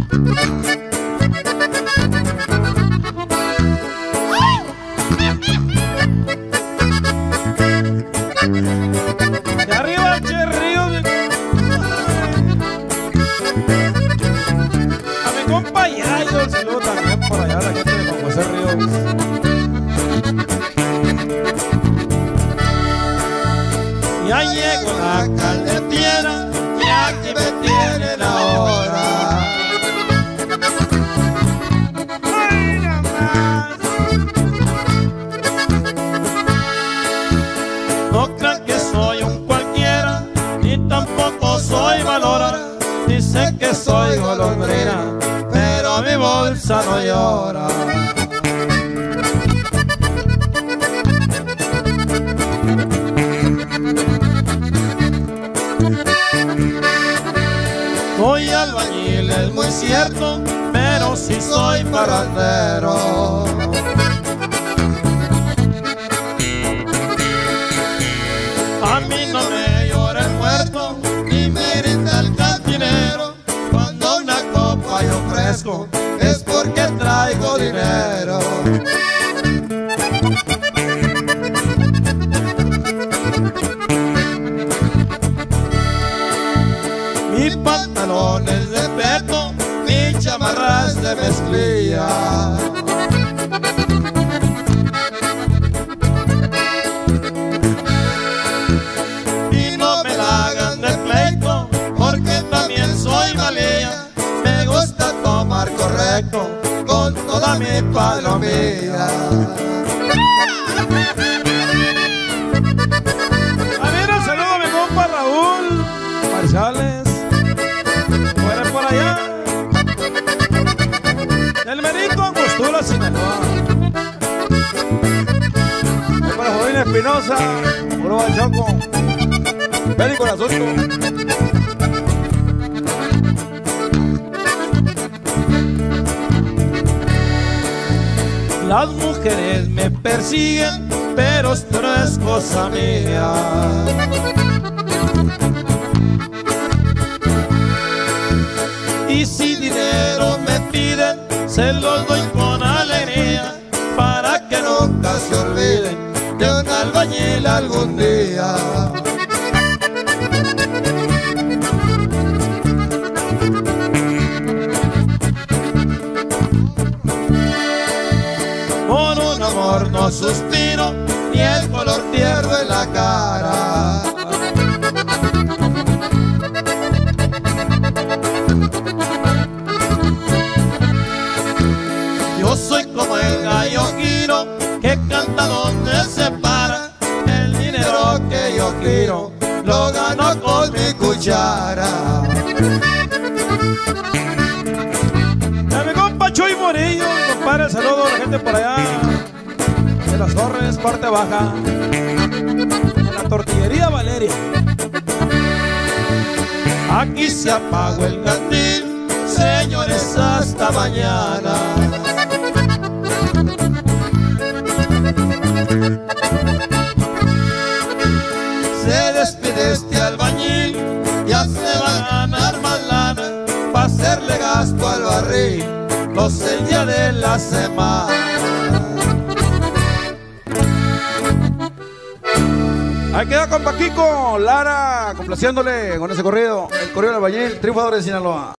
De arriba el Che Ríos. A mi compa Yayo, el saludo también por allá a la gente de Juan José Ríos. Ya llegó la carretera y aquí me tienen ahora. Ay, nada más. No crean que soy un cualquiera, ni tampoco soy valora. Dicen que soy golondrina, pero mi bolsa no llora. Soy albañil, es muy cierto, pero sí soy parrandero. A mí no me llora el muerto, ni me grita el cantinero. Cuando una copa yo ofrezco, es porque traigo dinero. Mis pantalones de peto, mis chamarras de mezclilla. Y no me la hagan de pleito, porque también soy valía. Me gusta tomar correcto, con toda mi palomilla. A ver, un saludo a mi compa Raúl Marchales. Por allá, el Merito Angostura, Sinaloa. Para Jovín Espinosa, puro Bachoco, médico el asunto. Las mujeres me persiguen, pero esto no es cosa mía. Y si dinero me piden, se los doy con alegría, para que nunca se olviden de un albañil algún día. Por un amor no suspiro, ni el color pierdo en la cara. Yo soy como el gallo giro, que canta donde se para. El dinero que yo quiero, lo gano con mi cuchara. A mi compa Chuy Morillo, mi compadre, saludo a la gente por allá de Las Torres, parte baja, en la tortillería Valeria. Aquí se apagó el candil, señores, hasta mañana. Se despide este albañil, ya se va a ganar más lana, pa' hacerle gasto al barril los 6 días de la semana. Ahí queda compa Kiko Lara, complaciéndole con ese corrido, el corrido del albañil, triunfador de Sinaloa.